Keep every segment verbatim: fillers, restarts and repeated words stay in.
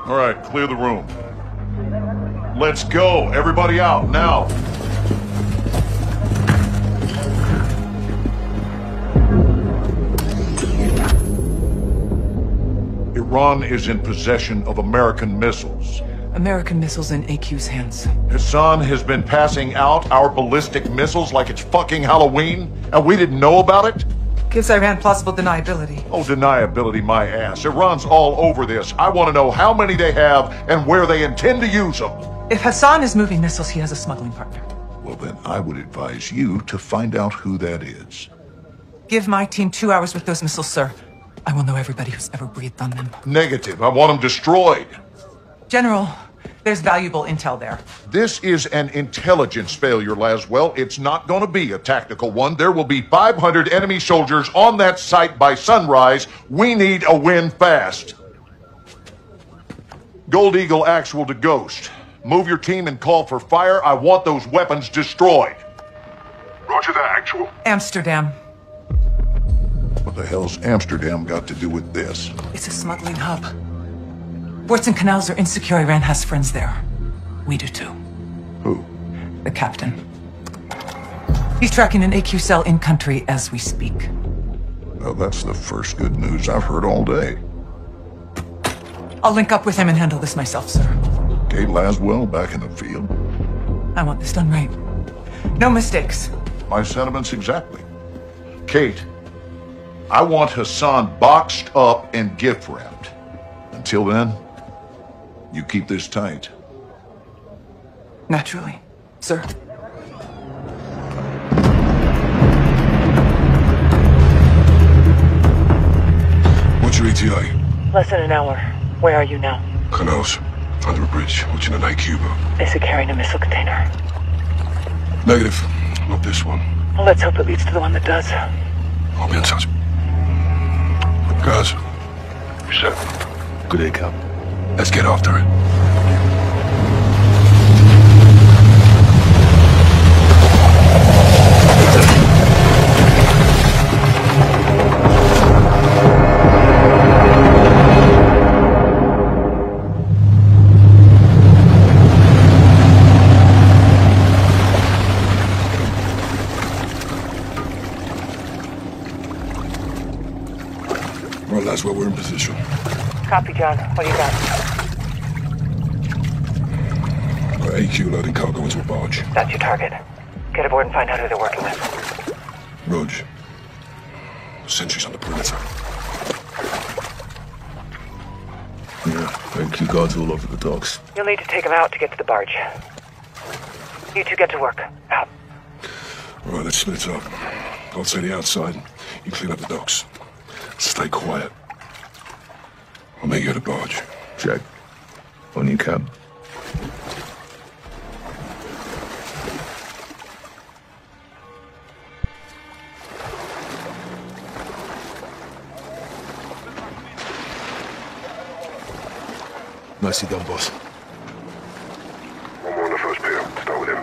All right, clear the room. Let's go. Everybody out, now. Iran is in possession of American missiles. American missiles in A Q's hands. Hassan has been passing out our ballistic missiles like it's fucking Halloween, and we didn't know about it? Gives Iran plausible deniability. Oh, deniability my ass. Iran's all over this. I want to know how many they have and where they intend to use them. If Hassan is moving missiles, he has a smuggling partner. Well, then I would advise you to find out who that is. Give my team two hours with those missiles, sir. I will know everybody who's ever breathed on them. Negative. I want them destroyed. General, there's valuable intel there. This is an intelligence failure, Laswell. It's not going to be a tactical one. There will be five hundred enemy soldiers on that site by sunrise. We need a win fast. Gold Eagle Actual to Ghost. Move your team and call for fire. I want those weapons destroyed. Roger that, Actual. Amsterdam. What the hell's Amsterdam got to do with this? It's a smuggling hub. Ports and canals are insecure. Iran has friends there. We do too. Who? The captain. He's tracking an A Q cell in country as we speak. Well, that's the first good news I've heard all day. I'll link up with him and handle this myself, sir. Kate Laswell back in the field. I want this done right. No mistakes. My sentiments exactly. Kate, I want Hassan boxed up and gift wrapped. Until then, you keep this tight. Naturally, sir. What's your E T A? Less than an hour. Where are you now? Canals. Under a bridge, watching an A Q boat. Is it carrying a missile container? Negative. Not this one. Well, let's hope it leads to the one that does. I'll be in touch. Guys. You set? Good day, Cap. Let's get after it. Well, that's where we're in position. Copy, John. What do you got? Got A Q loading cargo into a barge. That's your target. Get aboard and find out who they're working with. Rog. Sentries on the perimeter. Yeah, A Q guards all over the docks. You'll need to take them out to get to the barge. You two get to work. Out. All right, let's split up. I'll say the outside. You clean up the docks. Stay quiet. I'll make you at the barge. Check. On you, Cap. Nicely done, boss. One more on the first pier. Start with him.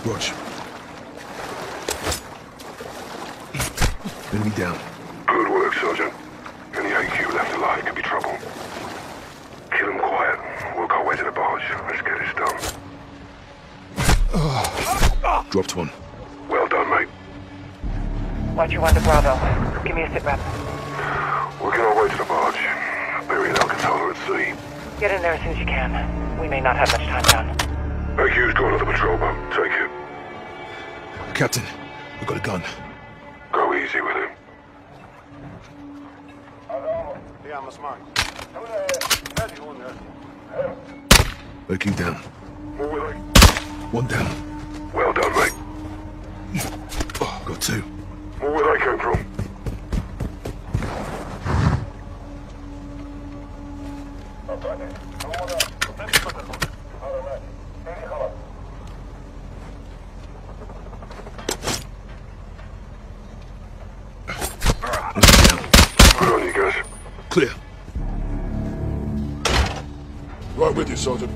Watch. Enemy down. Good work, Sergeant. Any A Q left alive could be trouble. Kill him quiet. Work our way to the barge. Let's get this done. Uh, dropped one. Well done, mate. Watch your one to Bravo. Give me a sit rep. Working our way to the barge. Burying Alcantara at sea. Get in there as soon as you can. We may not have much time, John. A Q's got another patrol boat. Take it. Captain, we've got a gun. Go easy with him. A Q down. More with it. One down. Well done, mate. Oh, got two. More where they came from. Good on you guys. Clear. Right with you, Sergeant.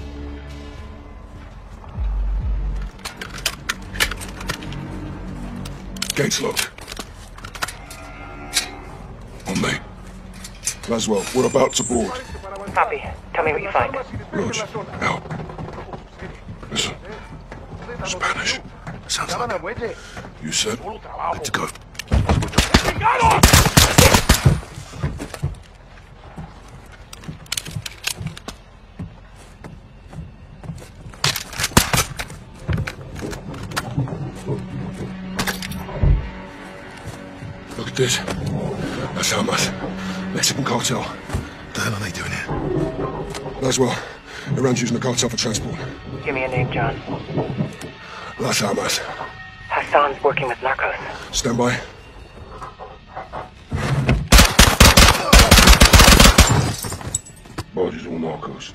Gates locked. On me. Laswell, we're about to board. Copy. Tell me what you find. Roach, out. Listen. Spanish. Sounds like it. You said? Good to go. Look at this. That's Hamas. Mexican cartel. What the hell are they doing here? Laswell. Iran's using the cartel for transport. Give me a name, John. Las Hamas. Hassan's working with narcos. Stand by. Barges all narcos.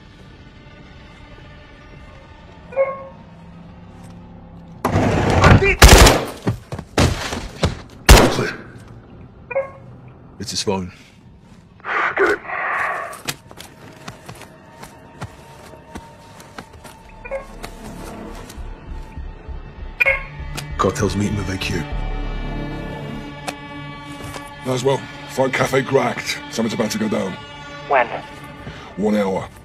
Clear. It's his phone. Get it. Cartel's meeting with A Q. Laswell, find Cafe Cracked. Something's about to go down. When? One hour.